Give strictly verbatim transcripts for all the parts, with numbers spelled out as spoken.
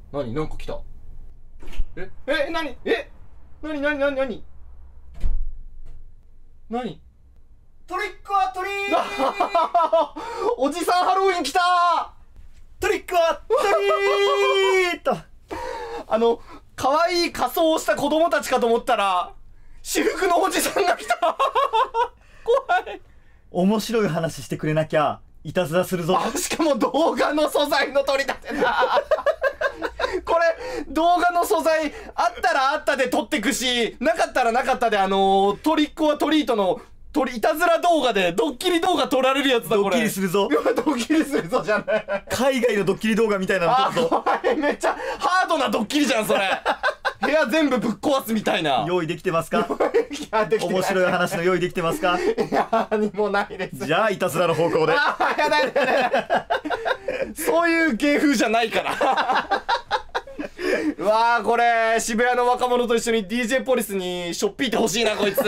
なになんか来た。ええなにえなになになになになにトリックはトリーおじさんハロウィン来たトリックはトリートあの、可愛い仮装をした子供たちかと思ったら、私服のおじさんが来た怖い。 面白い話してくれなきゃいたずらするぞ。 あ、しかも動画の素材の取り立てだこれ、動画の素材、あったらあったで撮ってくし、なかったらなかったで、あのー、トリックはトリートの、とりいたずら動画でドッキリ動画撮られるやつだこれ。 ドッキリするぞ。 ドッキリするぞじゃない。 海外のドッキリ動画みたいなの撮るぞ。 あ、怖い。めっちゃハードなドッキリじゃんそれ。部屋全部ぶっ壊すみたいな。 用意できてますか？ いや、できてない。 面白い話の用意できてますか？ いや、何もないです。 じゃあいたずらの方向で。 ああ、やだやだやだ。そういう芸風じゃないから。うわー、これ渋谷の若者と一緒に ディージェー ポリスにしょっぴいてほしいなこいつ。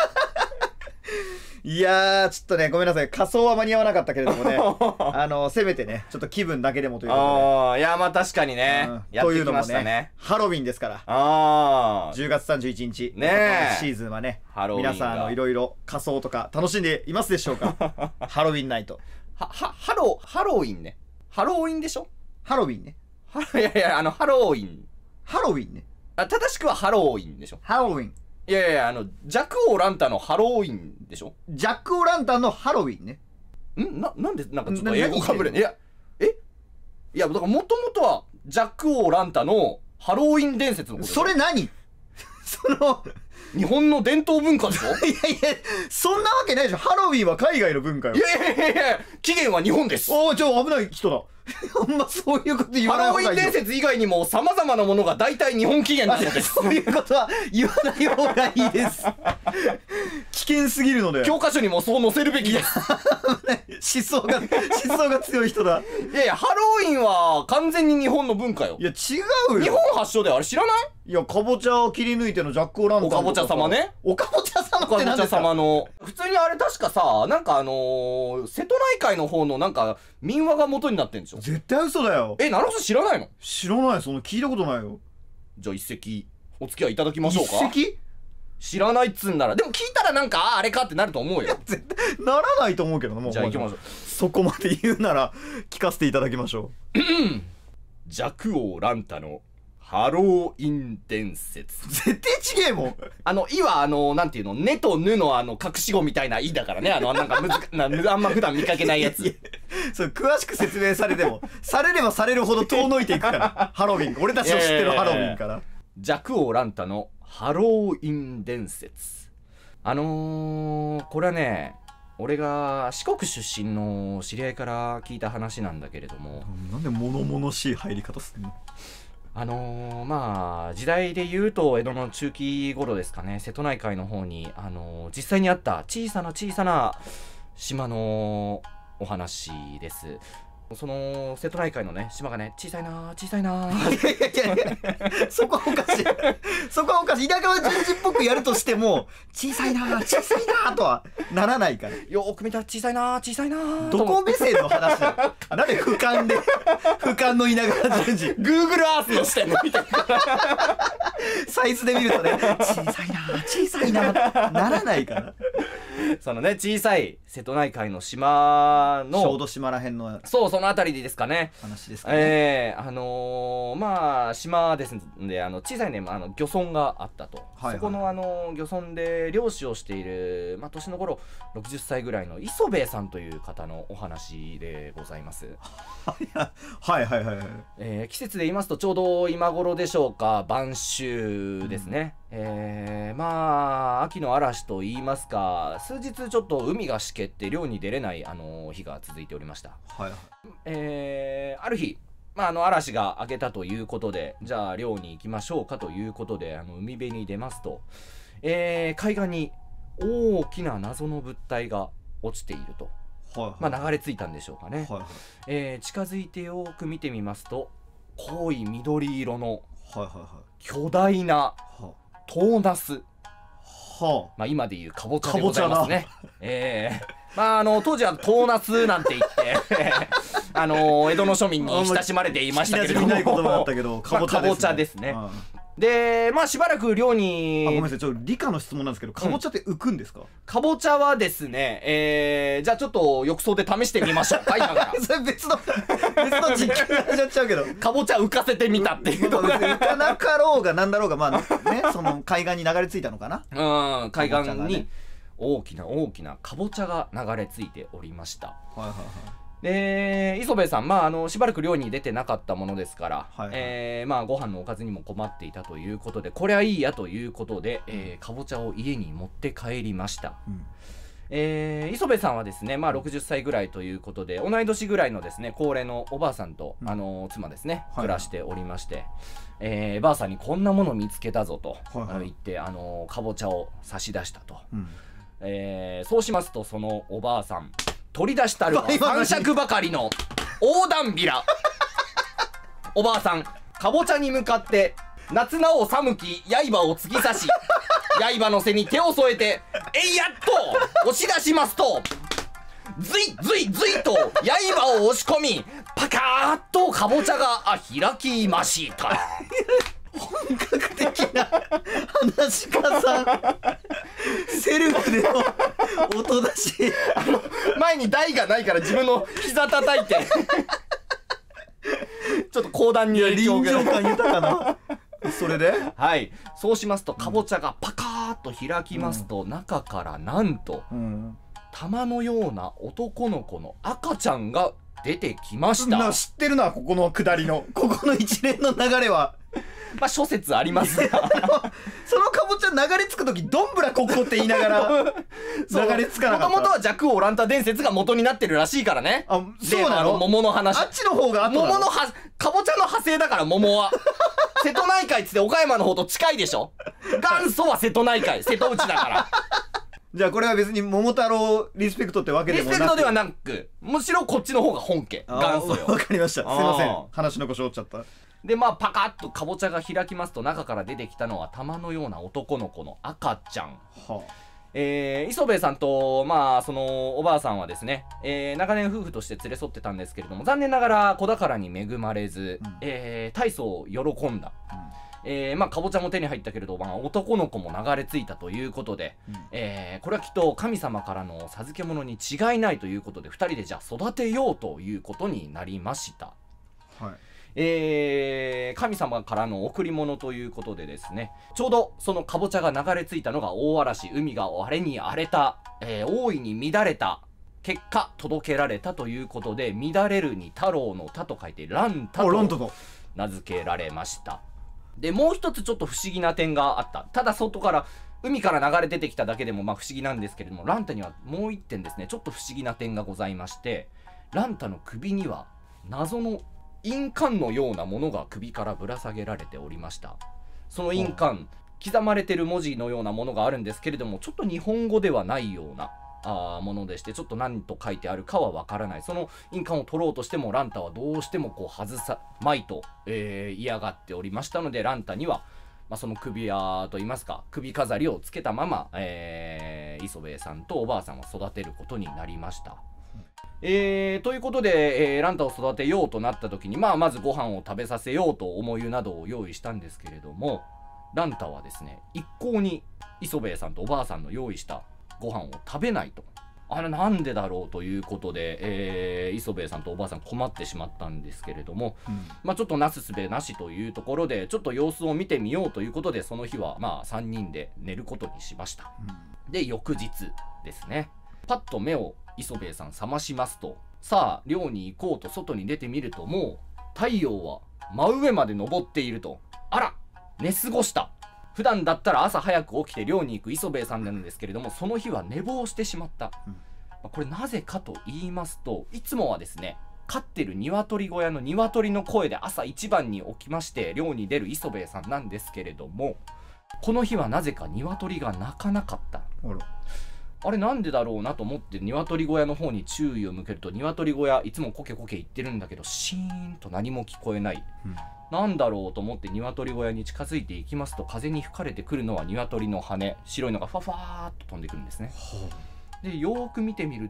いやー、ちょっとね、ごめんなさい。仮装は間に合わなかったけれどもね。あの、せめてね、ちょっと気分だけでもということで。 ああ、いや、まあ確かにね。 うん、 やってきましたね。 ねハロウィンですから。 ああ。 じゅうがつさんじゅういちにち。 ねえ。 シーズンはね、 ハロウィンが皆さん、あの、いろいろ仮装とか楽しんでいますでしょうか？ハロウィンナイト。 は、は、ハロー、ハロウィンね。ハロウィンでしょ？ ハロウィンね。 はいやいや、あの、ハロウィン。 ハロウィンね。 あ、正しくはハロウィンでしょ？ ハロウィン。 いやいや、あの、ジャクオーランタのハロウィンでしょ？ ジャック・オ・ランタンのハロウィンね。 んな、なんで、なんかちょっとな英語かぶれん。いや、えいや、だからもともとは、ジャック・オーランタのハロウィン伝説のことでしょ。 それ何その、 日本の伝統文化でしょ？ いやいや、そんなわけないでしょ。ハロウィンは海外の文化よ。 いやいやいやいや、起源は日本です。 おー、ちょ、危ない人だ。あんまそういうこと言わないハロウィン伝説以外にも様々なものが大体日本起源なのです。 そういうことは言わない方がいいです。危険すぎるので。 教科書にもそう載せるべきです。 思想が、思想が強い人だ。 いやいや、ハロウィンは完全に日本の文化よ。 いや、違うよ。 日本発祥であれ知らない？ いや、かぼちゃを切り抜いてのジャック・オ・ランタン。 おかぼちゃ様ね。 おかぼちゃ様おかぼちゃって何ですか？ 様の。普通にあれ確かさ、なんかあのー、瀬戸内海の方のなんか民話が元になってんでしょ？ 絶対嘘だよ。 え、なるほど知らないの？ 知らない、その聞いたことないよ。 じゃあ一席お付き合いいただきましょうか。 一席？ 知らないっつんなら。でも聞いたらなんか、あ、あれかってなると思うよ。 絶対ならないと思うけどな、もう。 じゃあ行きましょう。 そこまで言うなら聞かせていただきましょう。 ジャクオーランタのハローイン伝説。 絶対ちげえもん。 あの、いはあの、なんていうの、ねとぬのあの、隠し子みたいないだからね。あの、なんかむずか、な、あんま普段見かけないやつ。 いやそう、詳しく説明されても、されればされるほど遠のいていくから。ハロウィン。俺たちの知ってるハロウィンから。 ジャクオーランタのハローイン伝説。あのー、これはね、俺が四国出身の知り合いから聞いた話なんだけれども。 なんで物々しい入り方すんの？ あのー、まあ、時代で言うと江戸の中期頃ですかね、瀬戸内海の方に、あのー、実際にあった小さな小さな島のお話です。その瀬戸内海のね島がね小さいな小さいな。 いやいやいやそこはおかしい。そこはおかしい。田舎は順次っぽくやるとしても小さいな小さいなとはならないから。 よーく見たら小さいな小さいな。 どこ目線の話だよ。なんで俯瞰で俯瞰の田舎順次 Google Earth の視点で見てるからサイズで見るとね小さいな小さいなならないから。 そのね小さい瀬戸内海の島の小豆島らへんのそうそのあたりでですかね話ですかね。 ええー、あのー、まあ島ですんであの小さいね、まあ、あの漁村があったと、はいはい、そこのあの漁村で漁師をしている、まあ、年の頃ろくじゅっさいぐらいの磯部さんという方のお話でございます。 はいはいはいはい、 えー、季節で言いますとちょうど今頃でしょうか、晩秋ですね、うん、えー、まあ秋の嵐と言いますか、数日ちょっと海がしけって漁に出れない、あのー、日が続いておりました。 はいはい、 えー、ある日、まあ、あの嵐が明けたということで、じゃあ漁に行きましょうかということで、あの海辺に出ますと、えー、海岸に大きな謎の物体が落ちていると、はいはい、まあ、流れ着いたんでしょうかね、はいはい、えー、近づいてよく見てみますと濃い緑色の巨大なトーナス、はあ、まあ今でいうかぼちゃでございますね。えー、まああの当時はトーナスなんて言ってあのー、江戸の庶民に親しまれていましたけれども、 聞き馴染みない言葉だったけどかぼちゃですね。 まあかぼちゃですね。 あでまあしばらく寮あにごめんなさい、ちょっと理科の質問なんですけど、かぼちゃって浮くんですか？ かぼちゃはですね、えー、じゃあちょっと浴槽で試してみましょうか今からそれ別の別の実験になっちゃうけど。 かぼちゃ浮かせてみたっていうところ浮かなかろうがなんだろうが、まあね、その海岸に流れ着いたのかな。 うん海岸にかぼちゃがね大きな大きなかぼちゃが流れ着いておりました。 はいはいはい。 で磯部さん、まあ、あのしばらく寮に出てなかったものですから、 はいはいえーまあ、ご飯のおかずにも困っていたということで、これはいいやということで、えーかぼちゃを家に持って帰りました。 うんえー磯部さんはですね、まあ、ろくじゅっさいぐらいということで、同い年ぐらいのですね高齢のおばあさんと、 うんあの妻ですねはい暮らしておりまして、えーばあさんにこんなもの見つけたぞと、 はいはい言ってあのかぼちゃを差し出したと、 うんえーそうしますとそのおばあさん取り出したるは今何三尺ばかりの横断ビラおばあさんかぼちゃに向かって夏なお寒き刃を突き刺し刃の背に手を添えてえいやっと押し出しますとずいずいずいと刃を押し込みパカーッとかぼちゃがあ開きました。 本格的な話し家さん、セルフでの音出し。 前に台がないから自分の膝叩いてちょっと講談に影響臨が場感豊かな。それではいそうしますとかぼちゃがパカーッと開きますと、中からなんとうん玉のような男の子の赤ちゃんが出てきました。 な知ってるな、ここの下りのここの一連の流れは。 まあ諸説ありますがそのかぼちゃ流れ着く時どんぶらここって言いながら流れ着かなかった。 もともとは弱王ランタ伝説が元になってるらしいからね。 あ、そうな例のあの？ 桃の話。 あっちの方が後なの？ 桃のはかぼちゃの派生だから桃は瀬戸内海っつって岡山の方と近いでしょ。元祖は瀬戸内海瀬戸内だからじゃあこれは別に桃太郎リスペクトってわけでリもなく。 スペクトではなくむしろこっちの方が本家あー元祖よ。 わかりました。すいませんあー。 話の腰折っちゃった。 でまあパカッとかぼちゃが開きますと中から出てきたのは玉のような男の子の赤ちゃん。 はえー、磯部さんとまあそのおばあさんはですね、えー長年夫婦として連れ添ってたんですけれども、残念ながら子宝に恵まれず、 うんえー大層喜んだ。 あ。 えーまあかぼちゃも手に入ったけれど、まあ、男の子も流れ着いたということで、 うんえーこれはきっと神様からの授け物に違いないということでふたりでじゃあ育てようということになりました。 はい。 えー神様からの贈り物ということでですね、ちょうどそのかぼちゃが流れ着いたのが大嵐、海が荒れに荒れた、えー大いに乱れた結果届けられたということで、乱れるに太郎の太と書いて乱太あ、ロントとと。 名付けられました。でもう一つちょっと不思議な点があった。ただ外から海から流れ出てきただけでもまあ不思議なんですけれども、ランタにはもう一点ですねちょっと不思議な点がございまして、ランタの首には謎の印鑑のようなものが首からぶら下げられておりました。その印鑑、刻まれてる文字のようなものがあるんですけれども、ちょっと日本語ではないようなあーものでして、ちょっと何と書いてあるかはわからない。その印鑑を取ろうとしてもランタはどうしてもこう外さまいと、えー嫌がっておりましたので、ランタには、まあ、その首輪といいますか首飾りをつけたまま、えー磯部さんとおばあさんを育てることになりました。えー、ということで、えーランタを育てようとなった時に、まあ、まずご飯を食べさせようと思うなどを用意したんですけれども、ランタはですね一向に磯部さんとおばあさんの用意したご飯を食べないと。あれなんでだろうということで、えー磯部さんとおばあさん困ってしまったんですけれども、 うんまあ、ちょっとなすすべなしというところでちょっと様子を見てみようということで、その日はまあさんにんで寝ることにしました。で翌日ですね、パッと目を磯部さん覚ましますと、さあ寮に行こうと外に出てみると、もう太陽は真上まで昇っていると。あら寝過ごした。普段だったら朝早く起きて寮に行く磯部さんなんですけれども、その日は寝坊してしまった、 うんまあこれなぜかと言いますと、いつもはですね飼ってる鶏小屋の鶏の声で朝一番に起きまして寮に出る磯部さんなんですけれども、この日はなぜか鶏が鳴かなかった。 あら。 あれなんでだろうなと思って鶏小屋の方に注意を向けると、鶏小屋いつもコケコケ言ってるんだけどシーンと何も聞こえない。 うんなんだろうと思って鶏小屋に近づいていきますと、風に吹かれてくるのは鶏の羽、白いのがファファーっと飛んでくるんですね。でよーく見てみると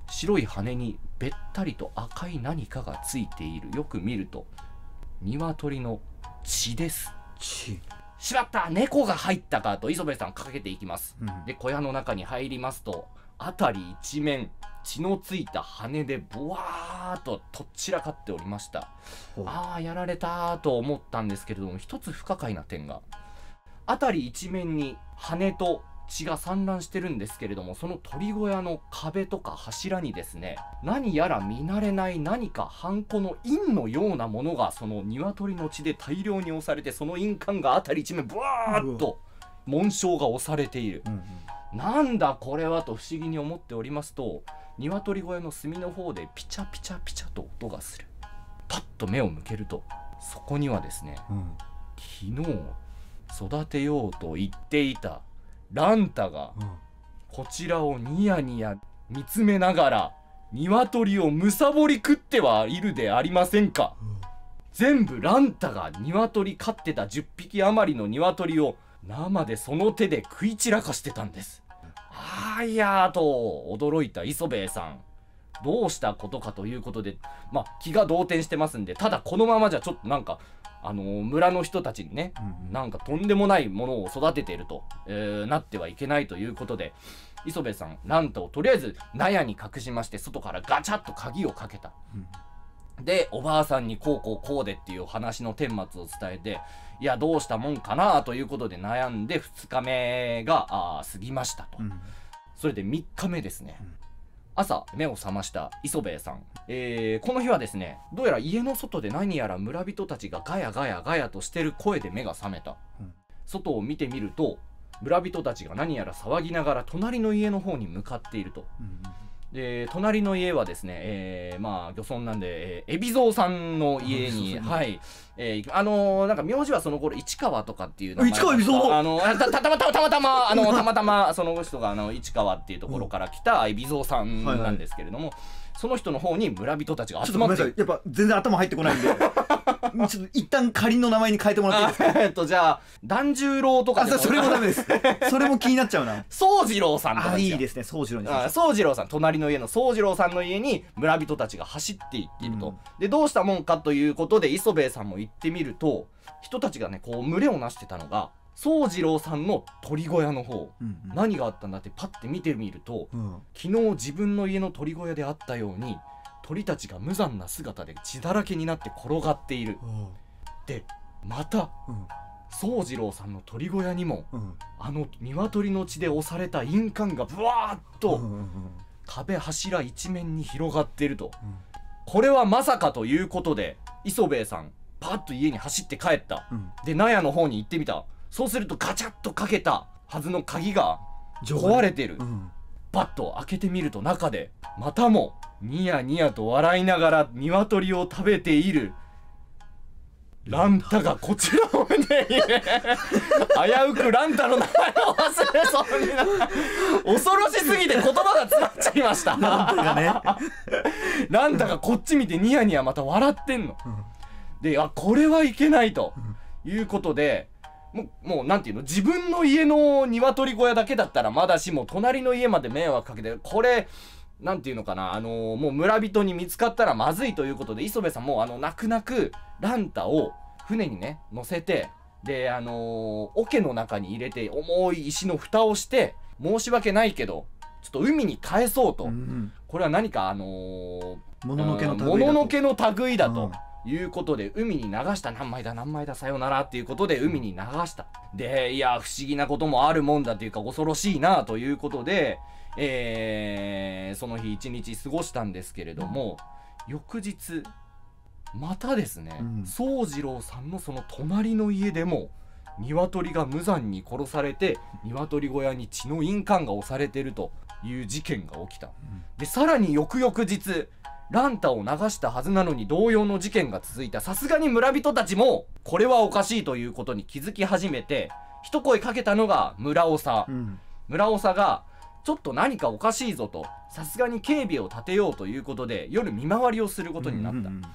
白い羽にべったりと赤い何かがついている。よく見ると鶏の血です。 血。 しまった、猫が入ったかと磯部さんかけていきます、 うん、 で小屋の中に入りますと、辺り一面血のついた羽でボワーっととっちらかっておりました。ああやられたと思ったんですけれども、一つ不可解な点が、辺り一面に羽と血が散乱してるんですけれども、その鳥小屋の壁とか柱にですね、何やら見慣れない何かハンコの印のようなものがその鶏の血で大量に押されて、その印鑑が辺り一面ブワーッと紋章が押されている、うんうん、なんだこれはと不思議に思っておりますと、鶏小屋の隅の方でピチャピチャピチャと音がする。パッと目を向けると、そこにはですね、うん、昨日育てようと言っていたランタがこちらをニヤニヤ見つめながら鶏をむさぼり食ってはいるでありませんか。全部ランタが鶏飼ってたじゅっぴき余りの鶏を生でその手で食い散らかしてたんです。あーいやーと驚いた磯兵衛さん、どうしたことかということで、まあ気が動転してますんで、ただこのままじゃちょっとなんかあのー、村の人たちにね、うんうん、なんかとんでもないものを育てていると、えー、なってはいけないということで、磯部さんランタをとりあえず納屋に隠しまして、外からガチャッと鍵をかけた、うん、でおばあさんにこうこうこうでっていう話の顛末を伝えて、いやどうしたもんかなということで悩んでふつかめがあ過ぎましたと、うん、それでみっかめですね、うん、朝目を覚ました磯兵衛さん、えー、この日はですね、どうやら家の外で何やら村人たちがガヤガヤガヤとしてる声で目が覚めた、うん、外を見てみると村人たちが何やら騒ぎながら隣の家の方に向かっていると、うん、で隣の家はですね、えー、まあ漁村なんで、えー、海老蔵さんの家に、はい、えー、あのー、なんか名字はその頃市川とかっていう名前、 市川海老蔵、 あのたたたまたまたまたまあのたまたまその人があの市川っていうところから来た海老蔵さんなんですけれども、はいはい、その人の方に村人たちが集まって、 やっぱ全然頭入ってこないんでちょっと一旦仮の名前に変えてもらっていいですか。 えっとじゃあ團十郎とかでも、 あそれもダメですそれも気になっちゃうな。 宗次郎さんとかあいいですね、宗次郎にしましょう。 宗次郎さん、隣の家の宗次郎さんの家に村人たちが走っていっていると、うん、でどうしたもんかということで磯兵衛さんも行ってみると、人たちがねこう群れをなしてたのが宗次郎さんの鳥小屋の方、うんうん、何があったんだってパッて見てみると、うん、昨日自分の家の鳥小屋であったように鳥たちが無残な姿で血だらけになって転がっている、うん、でまた、うん、宗次郎さんの鳥小屋にも、うん、あの鶏の血で押された印鑑がブワーッと、うんうんうん、壁柱一面に広がっていると、うん、これはまさかということで磯兵衛さんパッと家に走って帰った、うん、で納屋の方に行ってみた。そうするとガチャッとかけたはずの鍵が壊れてる、うん、バッと開けてみると中でまたもニヤニヤと笑いながら鶏を食べているランタがこちらを見ている危うくランタの名前を忘れそうになった恐ろしすぎて言葉が詰まっちゃいましたランタがねランタがこっち見てニヤニヤまた笑ってんの、うん、であこれはいけないということで、もう、もうなんていうの、自分の家の鶏小屋だけだったらまだしも隣の家まで迷惑かけて、これなんていうのかな、あのー、もう村人に見つかったらまずいということで磯部さんもあの泣く泣くランタを船にね乗せて、であのー、桶の中に入れて重い石の蓋をして申し訳ないけどちょっと海に返そうと、うん、これは何かあのー、 もののけの類だと、 もののけの類だと、うん、いうことで海に流した。何枚だ何枚ださよならっていうことで海に流した。でいや不思議なこともあるもんだというか恐ろしいなということで、えー、その日一日過ごしたんですけれども、翌日またですね、宗次郎さんのその隣の家でも鶏が無残に殺されて鶏小屋に血の印鑑が押されてるという事件が起きた。でさらに翌々日ランタを流したはずなのに同様の事件が続いた。さすがに村人たちもこれはおかしいということに気づき始めて、一声かけたのが村長、うん、村長がちょっと何かおかしいぞと、さすがに警備を立てようということで夜見回りをすることになった、うんうんうん、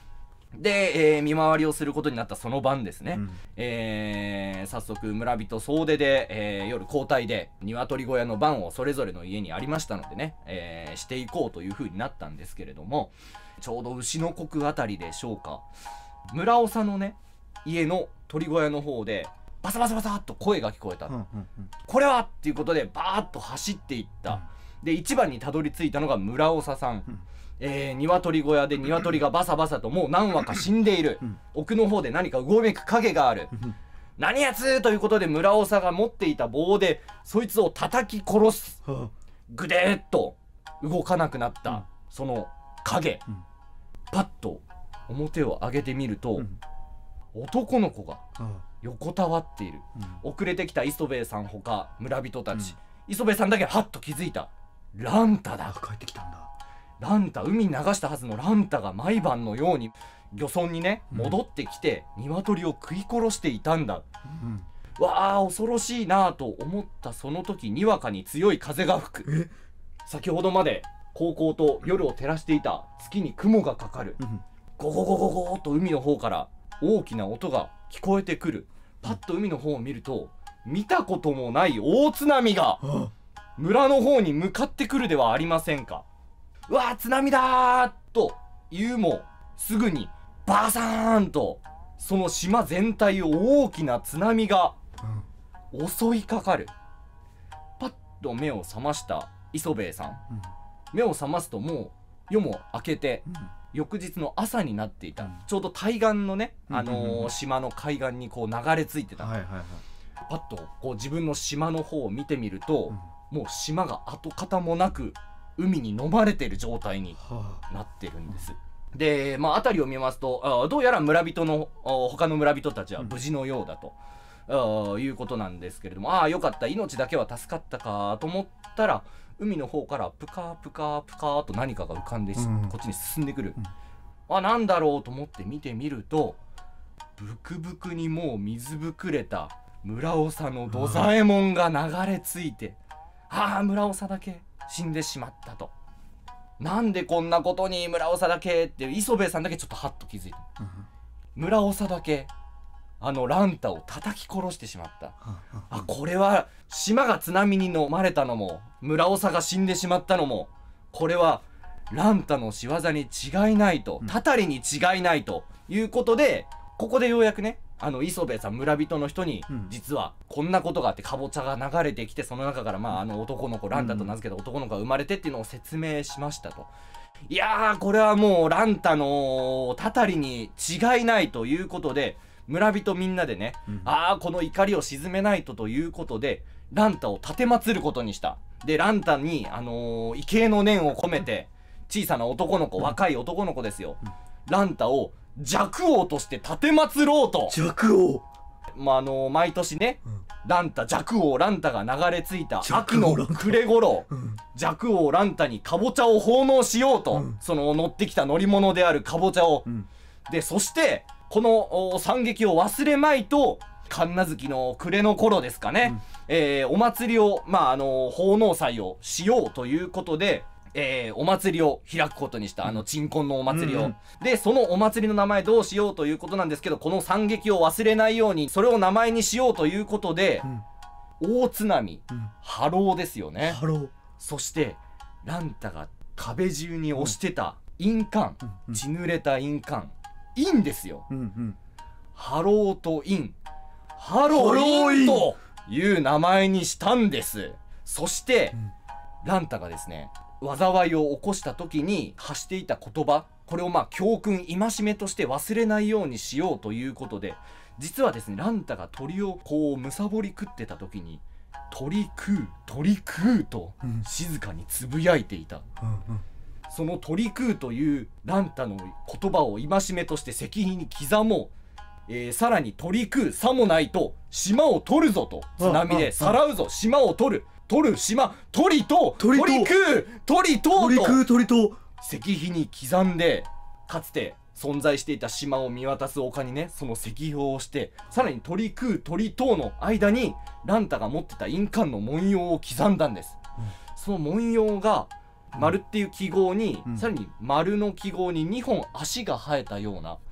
で、えー見回りをすることになったその晩ですね、 うんえー早速村人総出で、えー夜交代で鶏小屋の番をそれぞれの家にありましたのでね、えーしていこうという風になったんですけれども、ちょうど牛の国あたりでしょうか、村長のね家の鳥小屋の方でバサバサバサっと声が聞こえた、 うんうんこれはっていうことでバーッと走っていった、で一番にたどり着いたのが村長さん、 うんえー、鶏小屋で鶏がバサバサともう何羽か死んでいる、 うん奥の方で何かうごめく影がある、 うん何やつということで村長が持っていた棒でそいつを叩き殺す。 はぐでーっと動かなくなった、 うんその影、 うんパッと表を上げてみると、 あうん男の子があ横たわっている。 うん遅れてきた磯部さんほか村人たち、磯部さんだけはっと気づいた。ランタだ。 あ帰ってきたんだ。 ランタ、海に流したはずのランタが毎晩のように漁村にねうん戻ってきて、鶏を食い殺していたんだ。 うんわあ恐ろしいなあと思ったその時、にわかに強い風が吹く。 え先ほどまで高々と夜を照らしていた月に雲がかかる。 うんゴゴゴゴゴーと海の方から大きな音が聞こえてくる。パッと海の方を見ると、見たこともない大津波があ村の方に向かってくるではありませんか。うわー津波だーと言うもすぐにバサーンとその島全体を大きな津波がうん襲いかかる。パッと目を覚ました磯兵衛さん、 うん目を覚ますともう夜も明けてうん翌日の朝になっていた、 うんちょうど対岸のね、 うんあのーうんうんうん島の海岸にこう流れ着いてた、 はいはいはいパッとこう自分の島の方を見てみると、もう島が跡形もなく海に飲まれてる状態にはあなってるんです。で、まあ、辺りを見ますとあどうやら村人のあ他の村人たちは無事のようだと、あいうことなんですけれども、ああよかった命だけは助かったかと思ったら海の方からプカプカプカと何かが浮かんでし、 うんこっちに進んでくる、 うんあなんだろうと思って見てみると、ブクブクにもう水ぶくれた村長の土左衛門が流れ着いて、ああ村長だけ死んでしまったと。なんでこんなことに村長だけって磯部さんだけちょっとハッと気づいた。 うん村長だけあのランタを叩き殺してしまった。 はああこれは島が津波に飲まれたのも村長が死んでしまったのもこれはランタの仕業に違いないと、 うんたたりに違いないということで、ここでようやくねあの磯部さん村人の人に、 うん実はこんなことがあってかぼちゃが流れてきて、その中からまああの男の子ランタと名付けた男の子が生まれてっていうのを説明しましたと。いやーこれはもうランタのたたりに違いないということで、村人みんなでね、 うんああこの怒りを鎮めないとということでランタを立てまつることにした。でランタに、あのー、畏敬の念を込めて小さな男の子、若い男の子ですよ、 うんランタを弱王として立てまつろうと、 弱王まああのー毎年ねうんランタ弱王ランタが流れ着いた秋の弱王ランタ暮れ頃、 うん弱王ランタにかぼちゃを奉納しようと、 うんその乗ってきた乗り物であるかぼちゃを、 うんでそしてこのお惨劇を忘れまいと神無月の暮れの頃ですかね、 うんえーお祭りをまああの奉納祭をしようということで、えーお祭りを開くことにした、あの鎮魂のお祭りを、 うんでそのお祭りの名前どうしようということなんですけど、この惨劇を忘れないようにそれを名前にしようということでう、ん大津波うん波浪ですよね。 ハローそしてランタが壁中に押してた印鑑、 うん血濡れた印鑑、印ですよ。 うんうんハローとイン、ハロハローーインインという名前にしたんです。そして、 うんランタがですね災いを起こした時に発していた言葉、これをまあ教訓戒めとして忘れないようにしようということで、実はですねランタが鳥をこうむさぼり食ってた時に鳥食う鳥食うとうん静かにつぶやいていた。 うんその鳥食うというランタの言葉を戒めとして石碑に刻もう、えーさらに鳥食うさもないと島を取るぞと、津波でさらうぞ、島を取る取る島鳥と鳥と鳥食う鳥と鳥と食う鳥と石碑に刻んで、かつて存在していた島を見渡す丘にねその石碑をして、さらに鳥食う鳥との間にランタが持ってた印鑑の文様を刻んだんです、 うんその文様が丸っていう記号に、 うんさらに丸の記号ににほん足が生えたような、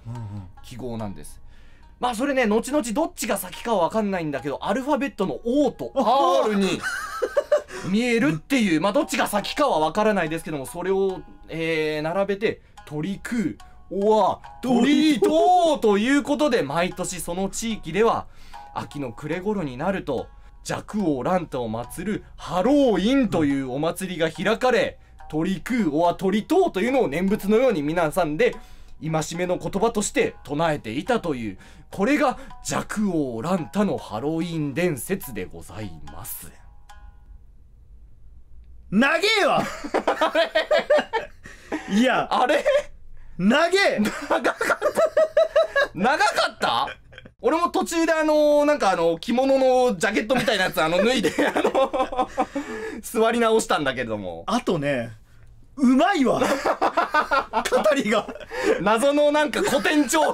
記号なんです。まあそれね、後々どっちが先かは分かんないんだけど、アルファベットの O と R に見えるっていう、まあどっちが先かは分からないですけども、それを、えー、並べて鳥食うおわ鳥とということで、毎年その地域では秋の暮れ頃になると若王ランタを祀るハローインというお祭りが開かれ、鳥食うおわ鳥とというのを念仏のように皆さんで戒めの言葉として唱えていたという、これが若王ランタのハロウィン伝説でございます。 長えわいやあれ長え長かった長かった俺も途中であのなんかあの着物のジャケットみたいなやつあの脱いであの座り直したんだけれども、 あとねうまいわ語りが謎のなんか古典調の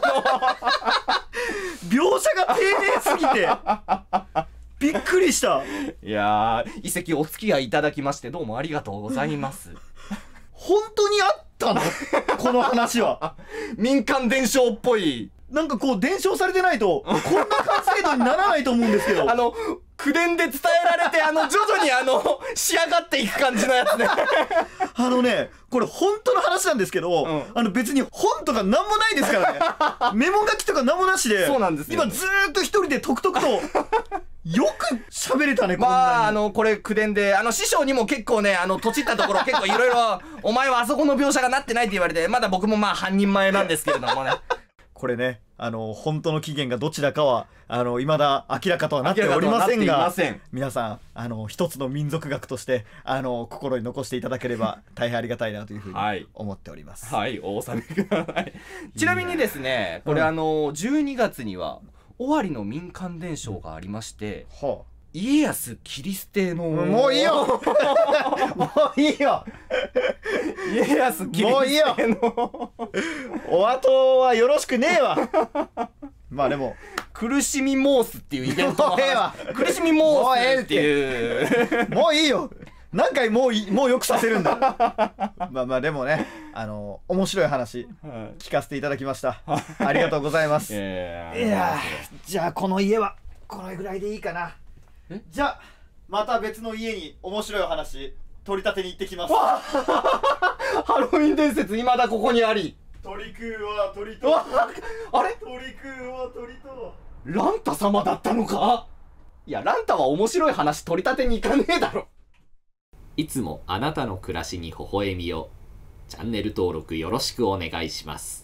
描写が丁寧すぎてびっくりした。 いやー、遺跡お付き合いいただきましてどうもありがとうございます本当にあったのこの話は民間伝承っぽい、 なんかこう伝承されてないとこんな完成度にならないと思うんですけどあの口伝で伝えられてあの徐々にあの仕上がっていく感じのやつねあのねこれ本当の話なんですけど、うん、あの別に本とか何もないですからねメモ書きとか何もなしで、 そうなんですよ、 今ずーっと一人でとくとくとよく喋れたね。 まああのこれ口伝であの師匠にも結構ねあのとちったところ結構いろいろお前はあそこの描写がなってないって言われて、まだ僕もまあ半人前なんですけれどもねこれねあの本当の起源がどちらかはあの未だ明らかとはなっておりませんが、皆さんあの一つの民族学としてあの心に残していただければ大変ありがたいなというふうに思っております。 はい、はい、お納めくださいちなみにですねこれ、うん、あのじゅうにがつには尾張の民間伝承がありまして、うんはあ、家康切り捨ての、 うん、もういいよもういいよ家康切り捨てのお後はよろしくねえわまあでも苦しみ申すっていうイベントもうええわ苦しみ申すっていうもういいよ何回もういもうよくさせるんだまあまあでもねあの面白い話聞かせていただきましたありがとうございますいやじゃあこの家はこれぐらいでいいかな。じゃあまた別の家に面白い話取り立てに行ってきますハロウィン伝説未だここにあり、 鳥食うは鳥とあれ鳥食うは鳥とランタ様だったのか。いやランタは面白い話取り立てに行かねえだろ。 いつもあなたの暮らしに微笑みを。チャンネル登録よろしくお願いします。